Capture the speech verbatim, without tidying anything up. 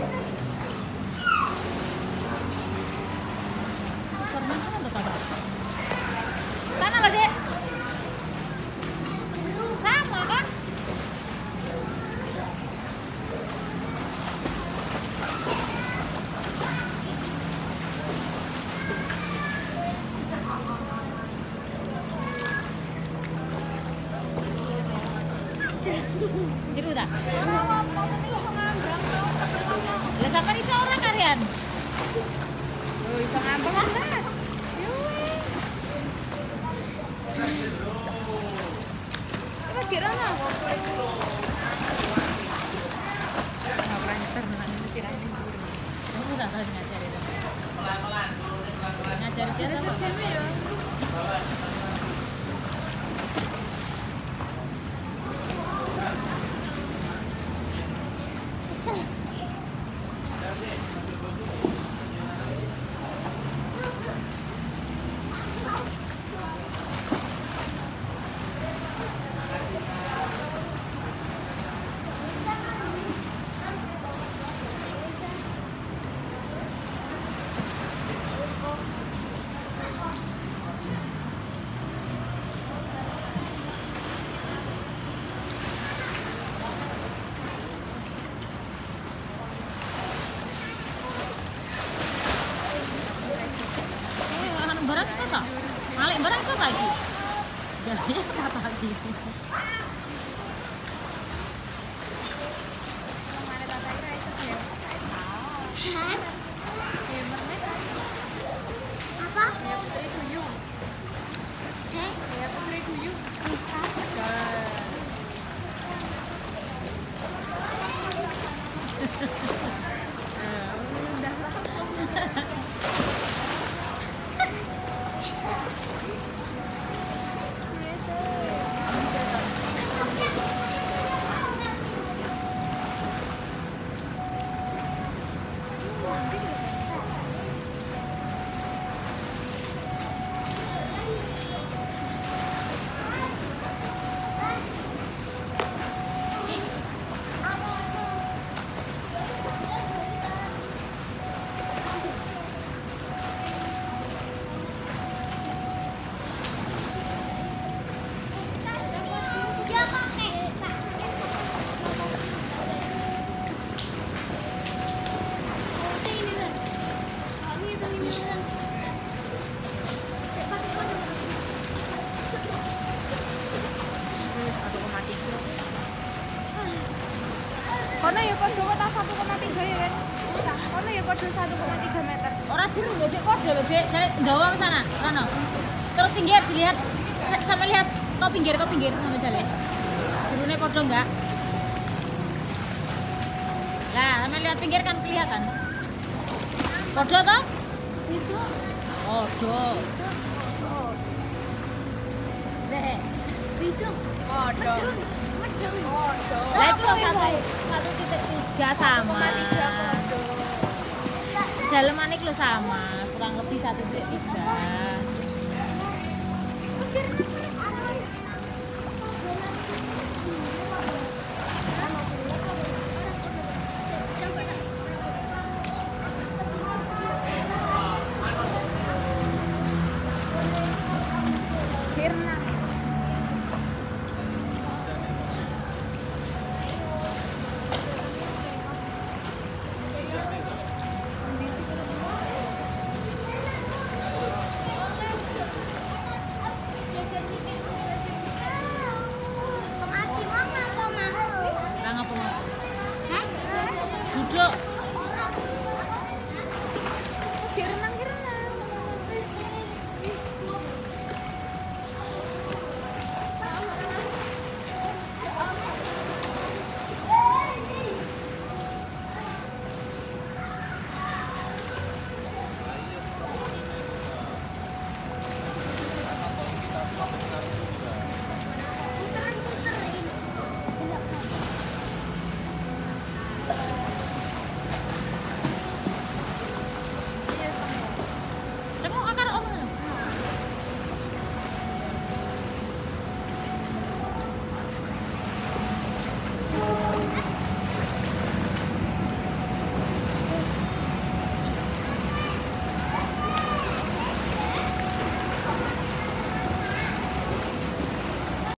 Sana lah, Dek. Sama kan? Seru tak? Lah sampean iso ora kalian? Oh, iso ngambek kan? Terus kira lah. Ngapain senang kira ini. Kamu tak tahu ngajari itu. Ngajari dia apa? Ya. Barang suka? Malik barang suka lagi? Jalannya apa lagi? Apa? Ya putri duyung. Heh? Ya putri duyung. Bisa. Kono ya padha kota satu koma tiga ya kan? Kono ya padha satu koma tiga meter. Ora jeru lho, Dek, padha lho, Dek. Saya ndawang sana, Rono. Terus pinggir dilihat sama lihat kau pinggir, kau pinggir sama jale. Jerune padha enggak? Lah, sama lihat pinggir kan kelihatan. Padha toh? Itu. Padha. Dek. Itu. Padha. Padha. Lah itu satu titik tiga sama. Daleman iki lho sama, kurang lebih satu titik tiga.